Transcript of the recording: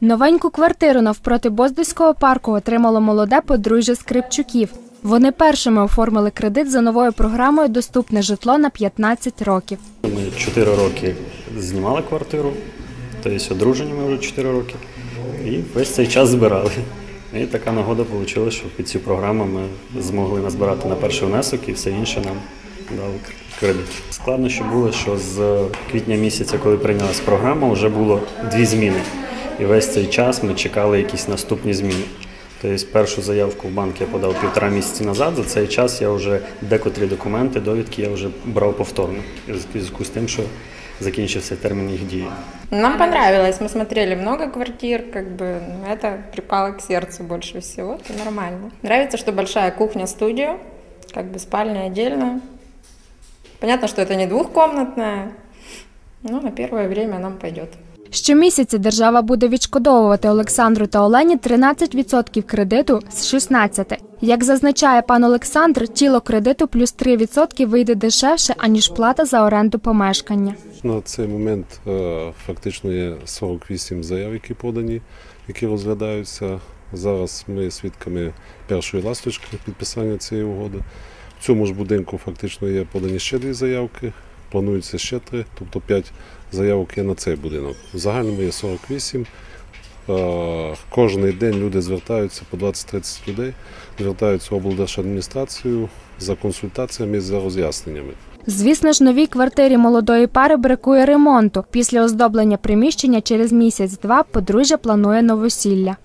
Новеньку квартиру навпроти Боздільського парку отримало молоде подружжя Скрипчуків. Вони першими оформили кредит за новою програмою «Доступне житло» на 15 років. Ми 4 роки знімали квартиру, тобто одружені ми вже 4 роки, і весь цей час збирали. І така нагода вийшла, що під цю програму ми змогли назбирати на перший внесок і все інше нам дали кредит. Складнощі було, що з квітня місяця, коли прийнялась програма, вже було 2 зміни. І весь цей час ми чекали якісь наступні зміни. Тобто першу заявку в банк я подав 1,5 місяці назад, за цей час я вже декотрі документи, довідки я вже брав повторно, в зв'язку з тим, що закінчився термін їх дії. Нам понравилось, мы смотрели много квартир, это припало к сердцу больше всего, это нормально. Нравится, что большая кухня-студия, спальня отдельно. Понятно, что это не двухкомнатная, но на первое время нам пойдет. Щомісяця держава буде відшкодовувати Олександру та Олені 13% кредиту з 16%. Як зазначає пан Олександр, тіло кредиту плюс 3% вийде дешевше, аніж плата за оренду помешкання. На цей момент фактично є 48 заяв, які подані, які розглядаються. Зараз ми свідками першої ласточки підписання цієї угоди. В цьому ж будинку фактично є подані ще 2 заявки, планується ще 3, тобто 5 заявок є на цей будинок. В загальному є 48. Кожний день люди звертаються, по 20-30 людей, звертаються в облдержадміністрацію за консультаціями і за роз'ясненнями. Звісно ж, новій квартирі молодої пари бракує ремонту. Після оздоблення приміщення через місяць-два подружжя планує новосілля.